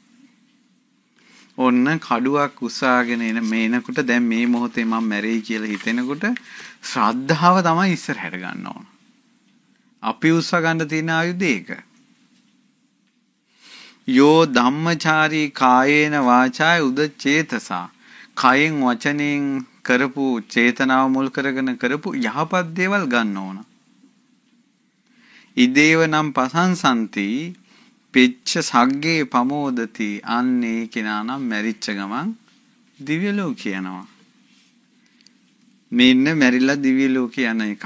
ඔන්න කඩුවක් උස්සාගෙන එන මේනකොට දැන් මේ මොහොතේ මම මැරෙයි කියලා හිතෙනකොට ශ්‍රද්ධාව තමයි ඉස්සරහට ගන්න ඕන. අපි උස්සා ගන්න තියෙන ආයුධය ඒක. යෝ ධම්මචාරී කායේන වාචාය උදචේතසා. කයෙන් වචනෙන් කරපු චේතනාව මුල් කරගෙන කරපු යහපත් දේවල් ගන්න ඕන. ඉදේව නම් පසංසන්ති පෙච්ච සග්ගේ පමෝදති. අන්නේ කෙනා නම් මැරිච්ච ගමන් දිව්‍ය ලෝක යනවා. මෙන්න මැරිලා දිව්‍ය ලෝක යන එක.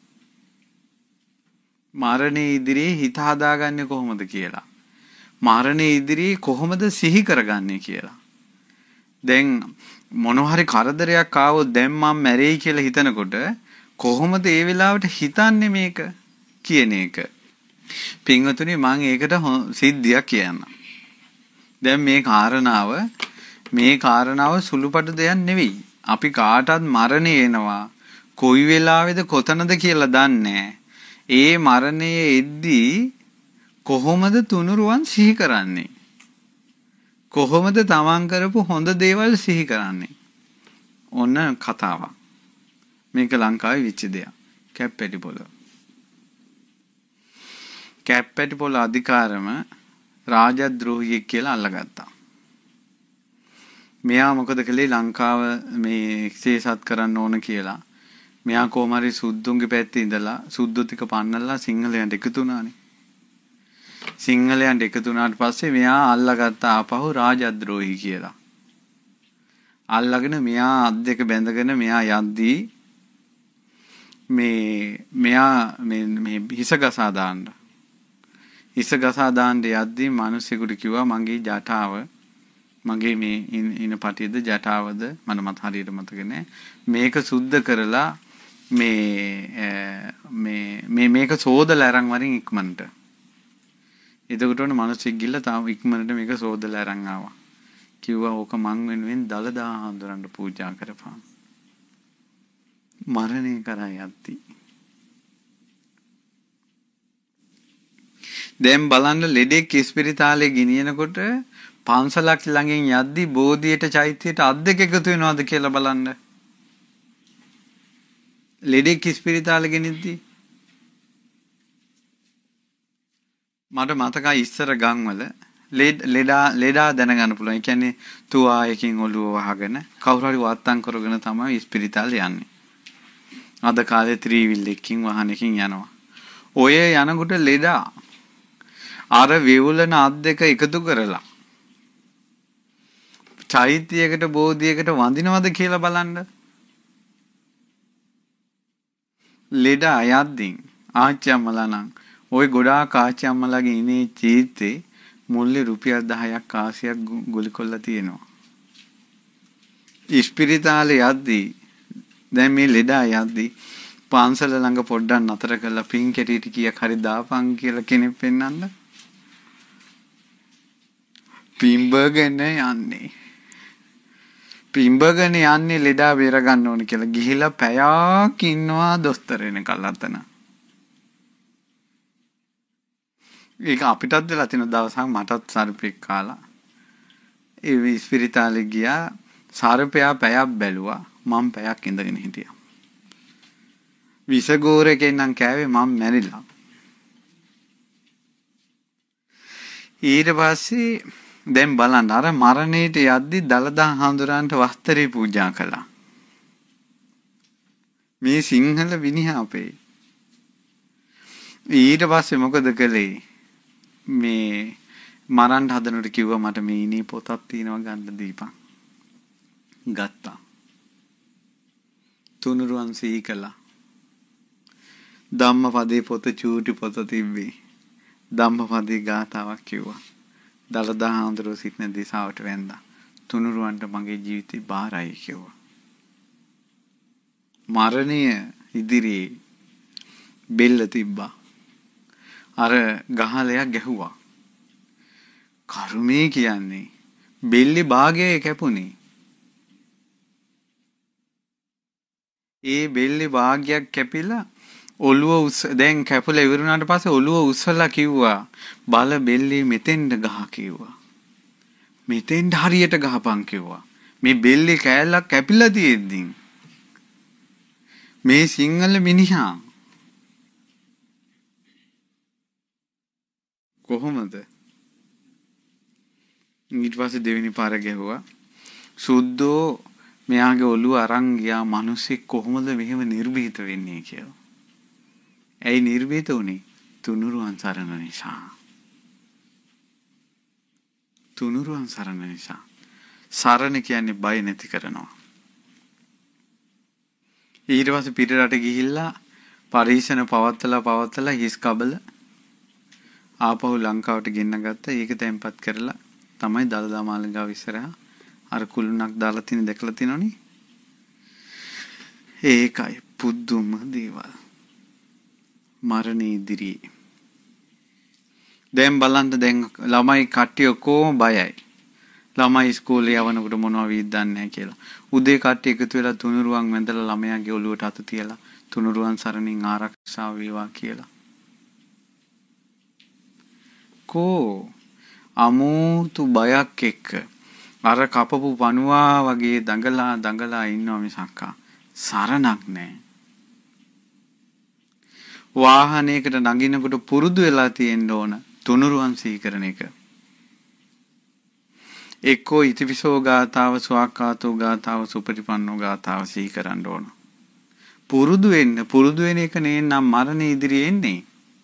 මරණයේ ඉදිරියේ හිත හදාගන්නේ කොහොමද කියලා. මරණයේ ඉදිරියේ කොහොමද සිහි කරගන්නේ කියලා. දැන් මොනවා හරි කරදරයක් ආවොත් දැන් මම මැරෙයි කියලා හිතනකොට කොහොමද ඒ වෙලාවට හිතන්නේ මේක කියන එක. පින්වතුනි මම ඒකට සිද්ධියක් කියන්න. දැන් මේ කාරණාව සුළුපටු දෙයක් නෙවෙයි. අපි කාටවත් මරණය එනවා කොයි වෙලාවේද කොතනද කියලා දන්නේ. ඒ මරණය එද්දී කොහොමද තුනුරුවන් සිහි කරන්නේ? කොහොමද තමන් කරපු හොඳ දේවල් සිහි කරන්නේ? ඔන්න කතාවක්. මේක ලංකාවේ විච දෙයක්. කැප්පැටිපොළ. කැප්පැටිපොළ අධිකාරම රාජද්‍රෝහියෙක් කියලා අල්ලගත්තා. මෙයා මොකද කළේ? ලංකාව මේ එක්සේසත් කරන්න ඕන කියලා. මෙයා කොහොම හරි සුද්දුන්ගේ පැත්තේ ඉඳලා සුද්දු ටික පන්නලා සිංහලයන්ට එකතු වුණානේ. සිංහලයන්ට එකතු වුණාට පස්සේ මෙයා අල්ලගත්ත ආපහු රාජද්‍රෝහි කියලා. අල්ලගෙන මෙයා අත් දෙක බැඳගෙන මෙයා යද්දී මෙයා හිස ගසා දාන්න. හිස ගසා දාන්න යද්දී මිනිස්සුන්ට කිව්වා මගේ ජටාව මගේ මේ ඉන පටියද ජටාවද මට හරියට මතක නැහැ. මේක සුද්ධ කරලා මේක සෝදලා අරන් වරින් ඉක්මනට. එතකොට උන මිනිස්සෙක් ගිහලා තාම ඉක්මනට මේක සෝදලා අරන් ආවා. කිව්වා ඕක මං වෙනුවෙන් දලදා හඳුරන්න පූජා කරපන්. මරණය කරා යද්දී. දැන් බලන්න ලෙඩෙක් ඉස්පිරිතාලේ ගෙනියනකොට පන්සලක් ළඟින් යද්දී බෝධියට චෛත්‍යයට අත් දෙක එකතු වෙනවද කියලා බලන්න. ලෙඩෙක් ඉස්පිරිතාලේ ගෙනිද්දී මට මතකයි ඉස්සර ගම්වල ලෙඩා දැනගන්න පුළුවන්. ඒ කියන්නේ තුවායකින් ඔළුව වහගෙන කවුරු හරි වත්තම් කරගෙන තමයි ඉස්පිරිතාලේ යන්නේ. අද කාලේ ත්‍රිවිල් එකකින් වාහනකින් යනවා. ඔය යනකොට ලෙඩා අර වේවුලන අත් දෙක එකතු කරලා චෛත්‍යයකට බෝධියකට වඳිනවද කියලා බලන්න. ලෙඩා යද්දී ආච්චි අම්මලා නම් ওই ගොඩාක් ආච්චි අම්මලාගේ ඉනේ චීත්තේ මුල්ලේ රුපියල් 10ක් කාසියක් ගුලි කොල්ලා තියෙනවා. ඉස්පිරිතාලේ යද්දී දැන් මේ ලෙඩා යද්දී පන්සල ළඟ පොඩ්ඩක් නතර කරලා පින් කැටි කීයක් හරි දාපන් කියලා කෙනෙක් පෙන්නන්න. පිම්බගෙන යන්නේ. පිම්බගෙන යන්නේ ලෙඩා බේර ගන්න ඕන කියලා ගිහිලා පැයක් ඉන්නවා දොස්තර එනකල් අතන. ඒක අපිටත් වෙලා තියෙන දවසක් මටත් සර්පෙක් කාලා. ඒ ඉස්පිරිතාලේ ගියා සර්පයා පැයක් බැලුවා. මම පැයක් ඉඳගෙන හිටියා. විසගෝරකෙන් නම් කෑවේ මම මැරිලා. ඊට පස්සේ දැන් බලන්න අර මරණයට යද්දි දලදා හඳුරන්ට වස්ත්‍රේ පූජා කළා. මේ සිංහල විනිහා අපේ. ඊට පස්සේ මොකද කළේ? මේ මරන්න හදනට කිව්වා මට මේ ඉනි පොතක් තියෙනවා ගන්න දීපන්. ගත්තා. තුනුරුවන් සිහි කළා. ධම්මපදේ පොත චූටි පොත තිබ්බේ. ධම්මපදේ ගාතාවක් කිව්වා. දලදා හඳුරෝ සිටින දිසාවට වැන්දා. තුනුරුවන්ට මගේ ජීවිතේ බාරයි කිව්වා. මරණය ඉදිරියේ බෙල්ල තිබ්බා. අර ගහලයක් ගැහුවා. කර්මය කියන්නේ බෙල්ලේ භාගය කැපුණේ. ඒ බෙල්ලේ භාගයක් කැපිලා ඔළුව දැන් කැපුලා ඉවරුණාට පස්සේ ඔළුව උස්සලා කිව්වා බල බෙල්ලේ මෙතෙන්ද ගහ කිව්වා. මෙතෙන්ද හරියට ගහපන් කිව්වා. මේ බෙල්ලේ කෑල්ලක් කැපිලා තියෙද්දි මේ සිංහල මිනිහා කොහොමද ඊට පස්සේ දෙවෙනි පාර ගැහුවා. සුද්දෝ මෙයාගේ ඔළුව අරන් ගියා මිනිස්සෙක් කොහොමද මෙහෙම නිර්භීත වෙන්නේ කියලා. ඇයි නිර්භීත වුනේ? තුනුරුවන් සරණ නිසා. තුනුරුවන් සරණ නිසා. සරණ කියන්නේ බය නැති කරනවා. ඊට පස්සේ පිටරට ගිහිල්ලා පරීක්ෂණ පවත්තලා හිස් කබල ආපහු ලංකාවට ගෙන්න ගත්තා. ඒක තැම්පත් කරලා තමයි දලදා මාලිගාව ඉස්සරහා අර කුළුණක් දාලා තියෙන දැකලා තියෙනවනේ. ඒකයි පුදුම දේවල්. මරණය ඉදිරියේ. දැන් බලන්න දැන් ළමයි කට්ටිය ඔක්කොම බයයි. ළමයි ඉස්කෝලේ යවනකොට මොනවා වෙයිද දන්නේ නැහැ කියලා. උදේ කට්ටිය එකතු වෙලා තුනුරුවන් වැඳලා ළමයාගේ ඔළුවට අත තියලා තුනුරුවන් සරණින් ආරක්ෂාව වේවා කියලා. කෝ අමෝතු බයක් එක්ක අර කපපු පණුවා වගේ දඟලා ඉන්නවා මිසක් සරණක් නැහැ. වාහනයකට නගිනකොට පුරුදු වෙලා තියෙන්න ඕන තුනුරුවන් සිහි කරන එක. එක්කෝ ඉතිවිසෝ ගාතාව, ස්වාක්ඛාතෝ ගාතාව, සුපටිපන්නෝ ගාතාව සිහි කරන්න ඕන. පුරුදු වෙන එක නේනම් මරණ ඉදිරියේ එන්නේ.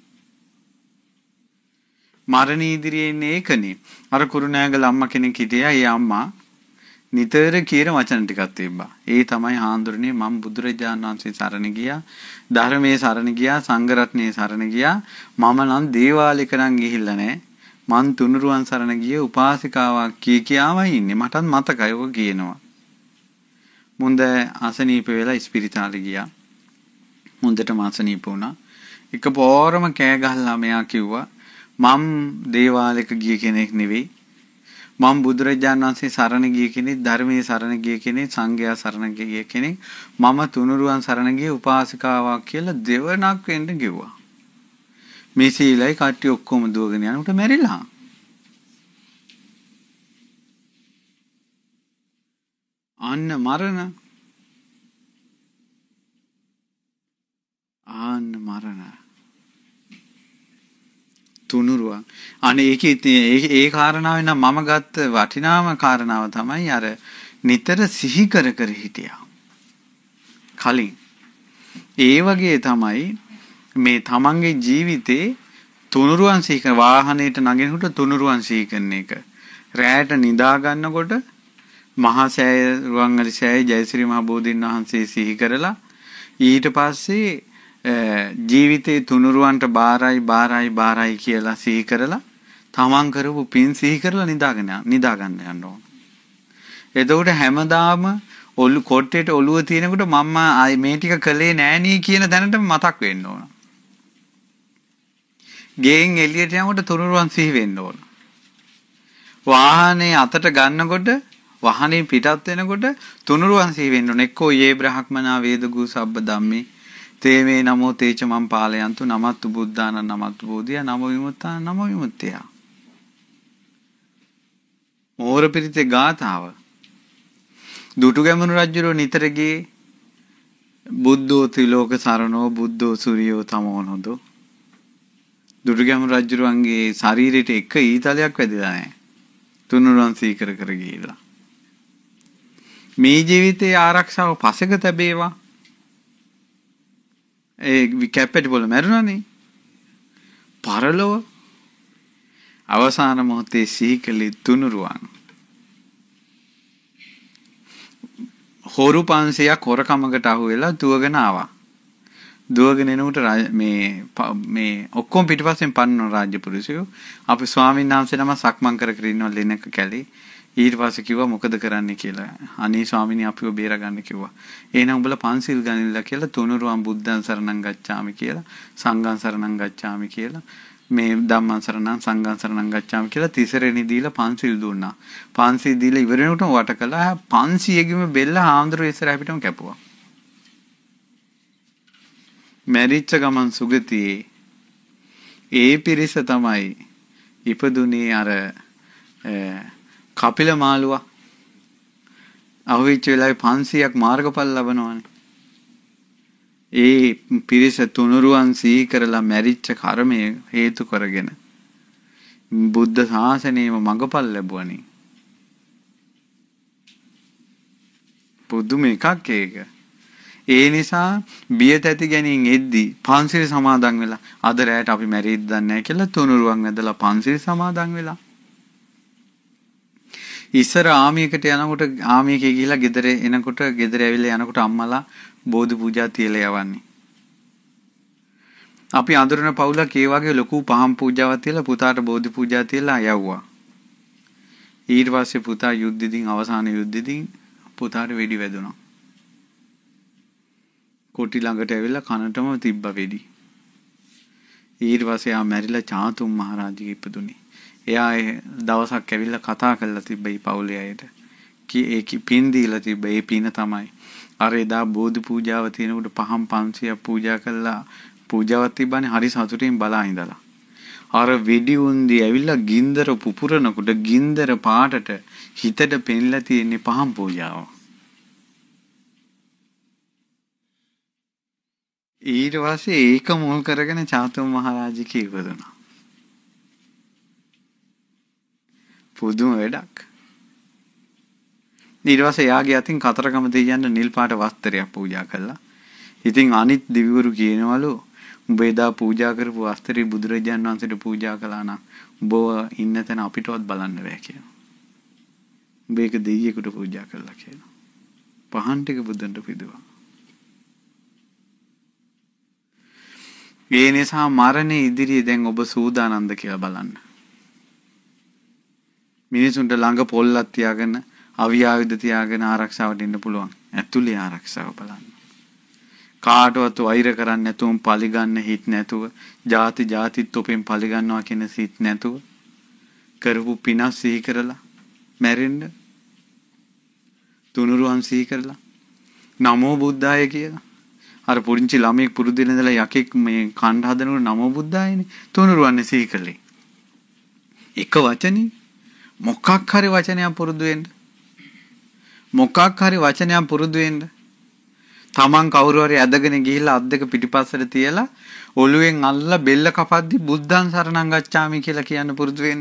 මරණ ඉදිරියේ එන්නේ ඒකනේ. අර කුරුණෑගල අම්මා කෙනෙක් හිටියා. ඒ අම්මා නිතර කියන වචන ටිකක් තිබ්බා. ඒ තමයි හාමුදුරනේ මම බුදුරජාණන් වහන්සේ සරණ ගියා, ධර්මයේ සරණ ගියා, සංඝ රත්නයේ සරණ ගියා. මම නම් දේවාලයක නම් ගිහිල්ලා නැහැ. මං තුනුරුවන් සරණ ගියේ උපාසිකාවක් කියාමයි ඉන්නේ. මටත් මතකයි ඔක කියනවා. මුන්ද අසනීප වෙලා ඉස්පිරිතාලේ ගියා. මුන්දටම අසනීප වුණා. එකපාරම කෑ ගහලා මෙයා කිව්වා මම දේවාලයක ගිය කෙනෙක් නෙවෙයි. මම බුදුරජාණන් වහන්සේ සරණ ගිය කෙනෙක්, ධර්මයේ සරණ ගිය කෙනෙක්, සංඝයා සරණ ගිය කෙනෙක්. මම තුනුරුවන් සරණ ගියේ උපාසිකාවක් කියලා දෙවනක් වෙන්න කිව්වා. මේ සීලයි කට්ටිය ඔක්කොම දුවගෙන යනකොට මැරිලා. අන්න මරණ. තුනුරුවන්. අනේ ඒ කාරණාව නම් මම ගත්ත වටිනාම කාරණාව තමයි අර නිතර සිහි කර හිටියා. කලින් ඒ වගේ තමයි මේ තමන්ගේ ජීවිතේ තුනුරුවන් සිහි කර වාහනේට නගිනකොට තුනුරුවන් සිහි කරන එක. රැයට නිදා ගන්නකොට මහා සෑය රුවන්වැලි සෑය ජයශ්‍රී මහ බෝධීන් වහන්සේ සිහි කරලා ඊට පස්සේ ජීවිතේ තුනුරුවන්ට බාරයි කියලා සිහි කරලා තමන් කරපු පින් සිහි කරලා නිදා ගන්න යන්න ඕන. එතකොට හැමදාම කොට්ටේට ඔළුව තියෙනකොට මම මේ ටික කළේ නෑනේ කියන දැනට මතක් වෙන්න ඕන. ගෙන් එළියට යනකොට තුනුරුවන් සිහි වෙන්න ඕන. වාහනේ අතට ගන්නකොට වාහනේ පිටත් වෙනකොට තුනුරුවන් සිහි වෙන්න ඕනේ. එක්කෝ යේ බ්‍රහ්මනා වේදගු සබ්බ ධම්මේ තේ මේ නමෝ තේච මම් පාලයන්තු නමත්තු බුද්ධාන නමත්තු බෝධිය නම විමුක්තාන නම විමුක්තිය. මෝර පිරිතේ ගාථාව දුටුගැමුණු රජුරෝ නිතර ගියේ බුද්ධෝ ත්‍රිලෝක සරණෝ බුද්ධෝ සූර්යෝ තමෝනොදෝ. දුටුගැමුණු රජුරුවන්ගේ ශරීරයට එක ඊතලයක් වැදිලා නැහැ. තුනුරුවන් සීකර කර ගිහිලා. මේ ජීවිතයේ ආරක්ෂාව පසෙක තැබේවා. ඒ කැප්පෙටි බොල මැරුණානේ. පරලොව අවසාන මොහොතේ සීකලි තුනුරුවන්. හොරු 500ක් හොරකමකට අහු වෙලා දුවගෙන ආවා. දුවගෙන එනකොට මේ ඔක්කොම පිටිපස්සෙන් පන්නන රාජ්‍යපුරුෂයෝ අපි ස්වාමීන් වහන්සේ නම සක්මන් කර කර ඉන්නවා ලෙනක කැලේ. ඊට පස්සේ කිව්වා මොකද කරන්නේ කියලා. අනේ ස්වාමීනි අපිව බේරගන්න කිව්වා. එහෙනම් උඹලා පන්සිල් ගනින්නලා කියලා තුනුරුවන් බුද්ධං සරණං ගච්ඡාමි කියලා සංඝං සරණං ගච්ඡාමි කියලා මේ ධම්මං සරණං සංඝං සරණං ගච්ඡාමි කියලා තිසරෙනි දීලා පන්සිල් දුන්නා. පන්සිල් දීලා ඉවර වෙනකොට වට කළා 500ගෙම බෙල්ල හාමුදුරුවෝ ඉස්සරහ පිටම කැපුවා. මැරිච්ච ගමන් සුගතියේ ඒ පිරිස තමයි ඉපදුනේ අර කපිල මාළුවා අහුවෙච්ච වෙලාවේ 500ක් මාර්ගඵල ලබනවානේ. ඒ පිරිස තුනුරුවන් සිහි කරලා මැරිච්ච කර්මය හේතු කරගෙන බුද්ධ ශාසනයේම මඟපල් ලැබුවනේ. පුදුම එකක් ඒක. ඒ නිසා බිය තැති ගැනීම එද්දී පන්සිල් සමාදන් වෙලා අද රැයට අපි මැරෙයිද දන්නේ නැහැ කියලා තුනුරුවන් වැදලා පන්සිල් සමාදන් වෙලා. ඉස්සර ආමියකට යනකොට ආමියකේ ගිහිලා ගෙදර එනකොට ගෙදර ඇවිල්ලා යනකොට අම්මලා බෝධි පූජා තියලා යවන්නේ. අපි අඳුරන පවුලක් ඒ වගේ ලොකු පහන් පූජාවක් තියලා පුතාට බෝධි පූජා තියලා යවුවා. ඊට පස්සේ පුතා යුද්ධෙදින් අවසාන යුද්ධෙදින් පුතාට වෙඩි වැදුනා. කොටි ළඟට ඇවිල්ලා කනටම තිබ්බ වෙඩි. ඊට පස්සේ ආ මැරිලා චාතුම් මහරජගේ ඉපදුනේ. එයා දවසක් ඇවිල්ලා කතා කරලා තිබ්බයි පවුලේ අයට. ඒ පින් දීලා තිබ්බ ඒ පින තමයි. අර එදා බෝධි පූජාව තියෙනකොට පහන් 500ක් පූජා කළා පූජාවක් තිබ්බනේ හරි සතුටින් බලා ඉඳලා. අර වෙඩි උන්දි ඇවිල්ලා ගින්දර පුපුරනකොට ගින්දර පාටට හිතට පෙන්ලා තියෙන්නේ පහන් පූජාව. ඊට පස්සේ ඒක මුල් කරගෙන චාතුම් මහරජා ඉපදුනා. පුදුම වැඩක්. ඊට පස්සේ යාගේ අතින් කතරගම දෙවියන්ට නිල් පාට වස්ත්‍රයක් පූජා කළා. ඉතින් අනිත් දිවිවරු කියනවලු උඹ එදා පූජා කරපු වස්ත්‍රය බුදුරජාන් වහන්සේට පූජා කළා නම් උඹව ඉන්න තැන අපිටවත් බලන්න බෑ කියලා. උඹ ඒක දෙවියෙකුට පූජා කළා කියලා. පහන් ටික බුදුන්ට පිදුවා. ඒ නිසා මරණය ඉදිරියේ දැන් ඔබ සූදානම්ද කියලා බලන්න. මිනිසුන්ට ළඟ පොල්ලක් තියාගෙන අවි ආයුධ තියාගෙන ආරක්ෂාවට ඉන්න පුළුවන්. ඇතුලේ ආරක්ෂාව බලන්න. කාටවත් වෛර කරන්නේ නැතුව පලිගන්න හිට නැතුව ಜಾතිත් ඔපෙන් පලිගන්නවා කියන සිත් නැතුව කරපු පිනස් සිහි කරලා මැරෙන්න තුනුරුවන් සිහි කරලා නමෝ බුද්ධාය කියලා අර පුංචි ළමෙක් පුරුදු වෙන ඉඳලා යකෙක් මේ කණ්ඩ හදනකොට නමෝ බුද්ධායනේ තුනුරුවන් සිහි කළේ. එක වචනේ මොකක් හරි වචනයක් පුරුදු වෙන්න. මොකක් හරි වචනයක් පුරුදු වෙන්න. තමන් කවුරු හරි ඇදගෙන ගිහිල්ලා අත් දෙක පිටිපස්සට තියලා ඔළුවෙන් අල්ලලා බෙල්ල කපද්දි බුද්ධං සරණං ගච්ඡාමි කියලා කියන්න පුරුදු වෙන්න.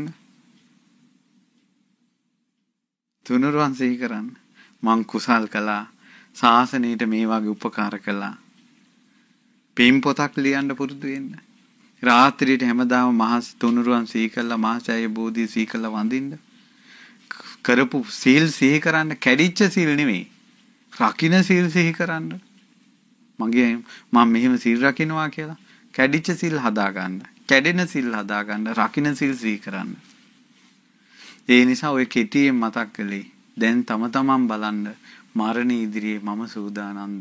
තුනුරුවන් සිහි කරන්න. මං කුසල් කළා. ශාසනයට මේ වගේ උපකාර කළා. පින් පොතක් ලියන්න පුරුදු වෙන්න. රාත්‍රියට හැමදාම මහස් තුනුරුවන් සිහි කළා මහසෑය බෝධිය සිහි කළා වඳින්න. කරපු සීල් සිහි කරන්න කැඩිච්ච සීල් නෙමෙයි. රකින්න සීල් සිහි කරන්න. මම මෙහෙම සීල් රකින්නවා කියලා කැඩිච්ච සීල් හදා ගන්න. කැඩෙන සීල් හදා ගන්න. රකින්න සීල් සිහි කරන්න. ඒ නිසා ඔය කෙටියෙන් මතක් කළේ. දැන් තම තමන් බලන්න මරණය ඉදිරියේ මම සූදානම්ද?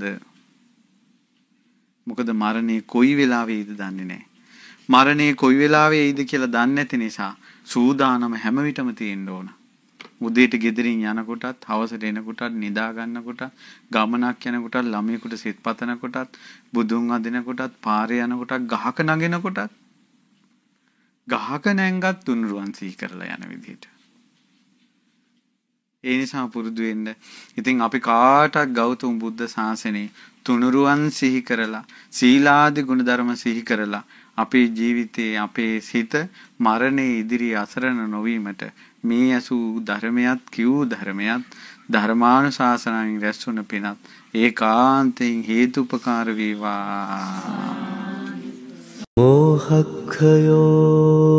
මොකද මරණය කොයි වෙලාවෙයිද දන්නේ නැහැ. මරණය කොයි වෙලාවෙයිද කියලා දන්නේ නැති නිසා සූදානම හැම විටම තියෙන්න ඕන. උදේට ගෙදරින් යනකොටත්, හවසට එනකොටත්, නිදා ගන්නකොටත්, ගමනක් යනකොටත්, ළමයෙකුට සිත් පතනකොටත්, බුදුන් අදිනකොටත්, පාරේ යනකොටත්, ගහක නගිනකොටත්, ගහක නැංගත් තුනුරුවන් සිහි කරලා යන විදිහට. ඒ නිසා පුරුදු වෙන්න. ඉතින් අපි කාටත් ගෞතම බුද්ධ ශාසනයේ තුනුරුවන් සිහි කරලා, සීලාදී ගුණධර්ම සිහි කරලා අපේ ජීවිතයේ අපේ සිත මරණයේ ඉදිරියේ අසරණ නොවීමට මේ ඇසූ ධර්මයක් කියූ ධර්මයක් ධර්මානුශාසනාවෙන් රැස්වන පිණත් ඒකාන්තයෙන් හේතුපකාර වේවා. මෝහක්ඛයෝ